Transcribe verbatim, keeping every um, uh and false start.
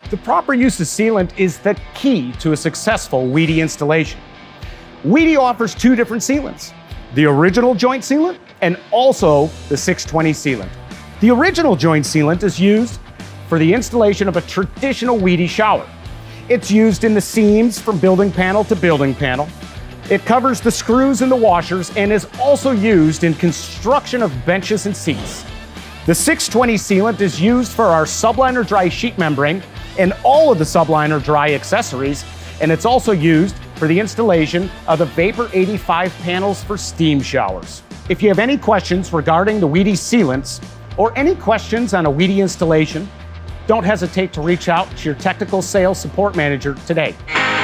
The proper use of sealant is the key to a successful Wedi installation. Wedi offers two different sealants, the original joint sealant and also the six twenty sealant. The original joint sealant is used for the installation of a traditional Wedi shower. It's used in the seams from building panel to building panel. It covers the screws and the washers and is also used in construction of benches and seats. The six twenty sealant is used for our subliner dry sheet membrane and all of the subliner dry accessories, and it's also used for the installation of the Vapor eighty-five panels for steam showers. If you have any questions regarding the Wedi sealants or any questions on a Wedi installation, don't hesitate to reach out to your technical sales support manager today.